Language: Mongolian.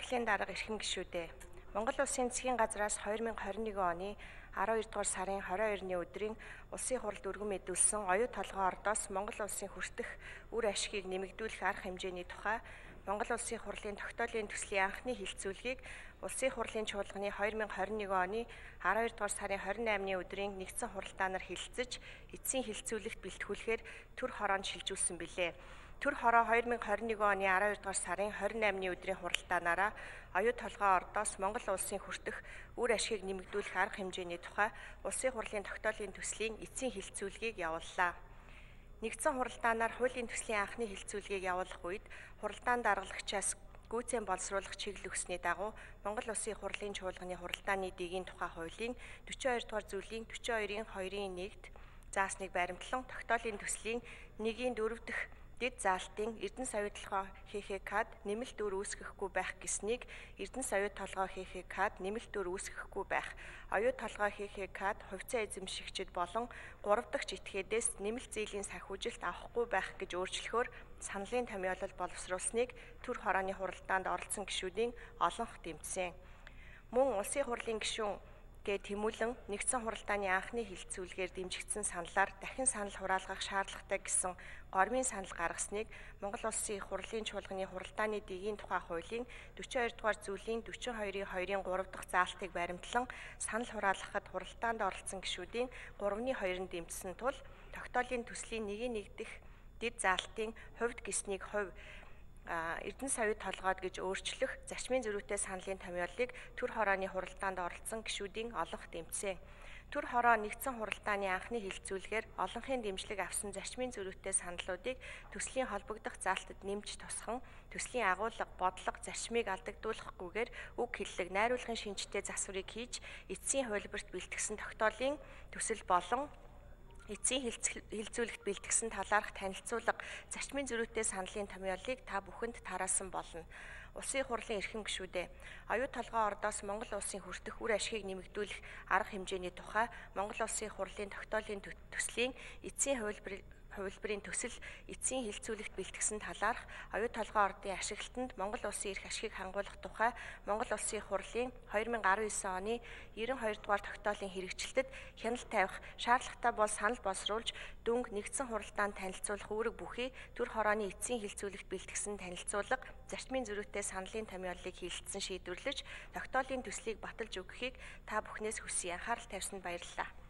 хурлын дарга эрхэм гишүүдээ. Монгол Улсын засгийн газраас 2021 оны 12 дугаар сарын 22-ны өдрийн улсын хурлд өргөн мэдүүлсэн оюу толгой ордоос Монгол Улсын хүртэх үр ашгийг нэмэгдүүлэх арга хэмжээний тухай Монгол Улсын хурлын тогтоолын төслийн анхны хилцүүлгийг Улсын хурлын чуулганы 2021 оны 12 дугаар сарын 28-ны өдрийн нэгдсэн хуралдаанаар хэлэлцэж, эцсийн хилцүүлэгт бэлтгүүлэхээр төр хороонд шилжүүлсэн билээ. Төр хороо 2021 оны 12 дугаар сарын 28-ны өдрийн хуралдаанаараа оюу толгой ордоос Монгол Улсын хүртэх үр ашгийг нэмэгдүүлэх арга хэмжээний тухай Улсын хурлын тогтоолын төслийн эцсийн хилцүүлгийг явууллаа. Нэгдсэн хуралдаанаар хуулийн төслийн анхны хилцүүлгийг явуулах үед хуралдаан даргалагчаас гүйцээн боловсруулах чиглэл өгсөний дагуу Монгол Улсын хурлын чуулганы хуралдааны дэгийн тухай хуулийн 42 дугаар зүйлийн 42-ийн 2-ын 1-д заасныг баримтлан тогтоолын төслийн 1-ийн 4 дахь дэд заалтын Эрдэнэ соёо толгой хийхээ кад нэмэлт дөр үүсгэхгүй байх гэснийг Эрдэнэ соёо толгой хийхээ кад нэмэлт дөр үүсгэхгүй байх, оюу толгой хийхээ кад хувьцаа эзэмшигчид болон 3 дахь этгээдээс нэмэлт зээлийн санхүүжилт авахгүй байх гэж өөрчлөхөөр саналын томьёолол боловсруулсныг төр хорооны хуралдаанд оролцсон гишүүдийн олонх дэмжсэн. Мөн улсын хурлын гишүүн тэмүүлэн нэгдсэн хуралдааны анхны хилцүүлгээр дэмжигдсэн саналаар дахин санал хураалгах шаардлагатай гэсэн гормын санал гаргасныг Монгол Улсын хурлын чуулганы хуралдааны дэгийн тухай хуулийн 42 дугаар зүйлийн 42-ийн 2-ын 3 дахь заалтыг баримтлан санал хураалгахад хуралдаанд оролцсон гишүүдийн 3-2 нь дэмжсэн тул тогтоолын төслийн 1-ийн 1 дэх дэд заалтын хувьд гэснийг хувь Эрдэнэ соёо толгойд гэж өөрчлөх зарчмын зөрүүтэй саналын томьёолыг төр хорооны хуралдаанд оролцсон гишүүдийн олонх дэмжсэн. Төр хороо нэгдсэн хуралдааны анхны хилцүүлгээр олонхын дэмжлэг авсан зарчмын зөрүүтэй саналуудыг төслийн холбогдох заалтад нэмж тусган төслийн агуулга, бодлого, зарчмыг алдагдуулахгүйгээр үг хэллэг, найруулгын шинжтэй засварыг хийж эцсийн хувилбарт бэлтгэсэн тогтоолын төсөл болон эцсийн хилцүүлэгт бэлтгэсэн талаарх танилцуулга, зарчмын зөрүүтэй саналын томьёолыг та бүхэнд тараасан болно. Улсын хурлын эрхэм гишүүдээ, оюу толгой ордоос Монгол Улсын хүртэх үр ашгийг нэмэгдүүлэх арга хэмжээний тухай Монгол Улсын хурлын тогтоолын төслийн эцсийн хувилбарын төсөл эцсийн хилцүүлэгт бэлтгэсэн талаарх оюу толгой ордын ашиглалтанд Монгол Улсын эрх ашгийг хангуулах тухай Монгол Улсын хурлын 2019 оны 92 дугаар тогтоолын хэрэгжилтэд хяналт тавих шаардлагатай бол санал боловсруулж дүнг нэгдсэн хуралдаанд танилцуулах үүрэг бүхий төр хорооны эцсийн хилцүүлэгт бэлтгэсэн танилцуулга, зарчмын зөрүүтэй саналын томьёолыг хилэлцэн шийдвэрлэж тогтоолын төслийг баталж өгөхийг та бүхнээс хүсье. Анхаарал тавьсанд баярлалаа.